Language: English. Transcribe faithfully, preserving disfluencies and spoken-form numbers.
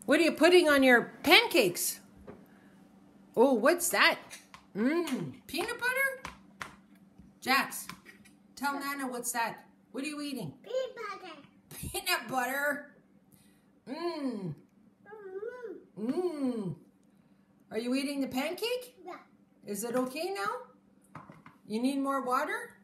What are you putting on your pancakes? Oh, what's that? Mmm, peanut butter? Jax, tell Nana what's that. What are you eating? Peanut butter. Peanut butter? Mmm. Mmm. Are you eating the pancake? Yeah. Is it okay now? You need more water?